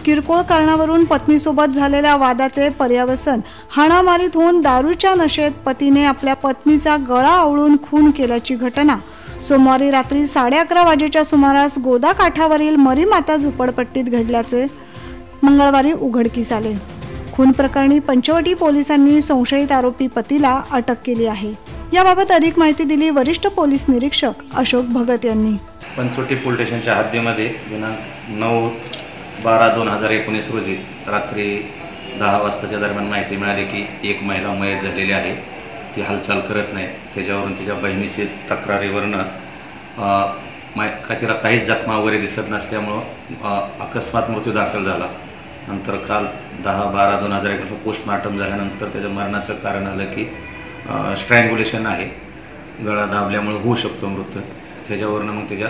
किरकोळ कारणावरून पत्नीसोबत झालेल्या वादाचे पर्यावसन हाणामारीत होऊन दारूच्या नशेत पतीने आपल्या पत्नीचा गळा आवळून खून केल्याची घटना सोमवारी रात्री 11:30 वाजेच्या सुमारास गोदा काठावरील मरीमाता झोपडपट्टीत घडल्याचे मंगळवारी उघडकीस आले। खून प्रकरणी पंचवटी पोलिसांनी संशयित आरोपी पतीला अटक केली आहे। याबाबत अधिक माहिती दिली वरिष्ठ पोलीस निरीक्षक अशोक भगत यांनी। पंचवटी पोलीस स्टेशनच्या हद्दीमध्ये दिनांक 9/12/2019 रोजी रात्री 10 वाजताच्या दरम्यान माहिती मिळाली की एक महिला मयत झालेली आहे, ती हालचाल करत नाही। त्याच्यावरून तिच्या बहिणीची तक्रारीवरनं तिला काहीच जखमा वगैरे दिसत नसल्यामुळं अकस्मात मृत्यू दाखल झाला। नंतर काल 10/12/2021 पोस्टमार्टम झाल्यानंतर त्याच्या मरणाचं कारण आलं की स्ट्रँग्युलेशन आहे, गळा दाबल्यामुळे होऊ शकतो मृत्यू। त्याच्यावरनं मग त्याच्या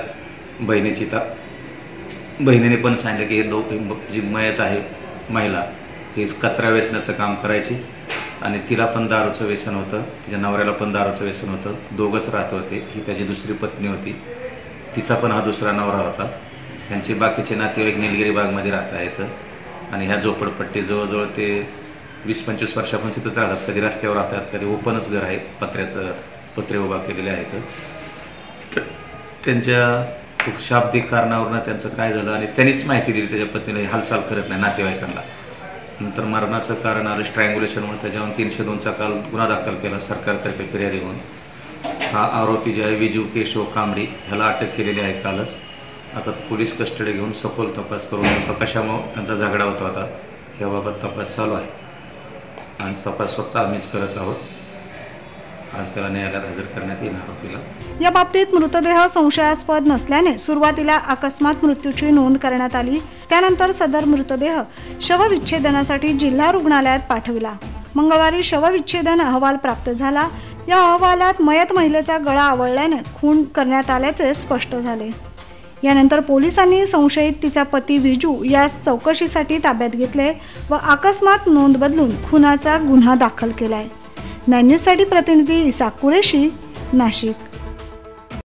बहिणीने पण सांगितलं की हे जी मयत आहे महिला ही कचरा वेचण्याचं काम करायची आणि तिला पण दारूचं व्यसन होतं, तिच्या नवऱ्याला पण दारूचं व्यसन होतं, दोघंच राहत होते। ही त्याची दुसरी पत्नी होती, तिचा पण हा दुसरा नवरा होता। त्यांचे बाकीचे नातेवाईक निलगिरी बागमध्ये राहत आहेत आणि ह्या झोपडपट्टी जवळजवळ ते 20-25 वर्षापासून तिथंच राहतात। कधी रस्त्यावर राहतात, कधी ओपनच घर आहे, पत्रे उभा केलेले आहेत। त्यांच्या शाब्दिक कारणावरून त्यांचं काय झालं आणि त्यांनीच माहिती दिली त्याच्या पत्नीला हालचाल करत नाही नातेवाईकांना। नंतर मरणाचं कारण आलं स्ट्रँग्युलेशनमुळे। त्याच्यावर 302चा काल गुन्हा दाखल केला सरकारतर्फे फिर्यादी होऊन। हा आरोपी जे आहे विजू केशव कांबडी ह्याला अटक केलेली आहे कालच। आता पोलीस कस्टडी घेऊन सखोल तपास करून कशामुळे त्यांचा झगडा होता होता याबाबत तपास चालू आहे आणि तपास स्वतः आम्हीच करत आहोत। आज त्याला न्यायालयात हजर करण्यात येईल आरोपीला। या बाबतीत मृतदेह संशयास्पद नसल्याने सुरुवातीला अकस्मात मृत्यूची नोंद करण्यात आली। त्यानंतर सदर मृतदेह शवविच्छेदनासाठी जिल्हा रुग्णालयात पाठविला। मंगळवारी शवविच्छेदन अहवाल प्राप्त झाला। या अहवालात मयत महिलेचा गळा आवळल्याने खून करण्यात आल्याचे स्पष्ट झाले। यानंतर पोलिसांनी संशयित तिचा पती विजू यास चौकशीसाठी ताब्यात घेतले व अकस्मात नोंद बदलून खुनाचा गुन्हा दाखल केलाय। 9 न्यूजसाठी प्रतिनिधी इसाक कुरेशी, नाशिक।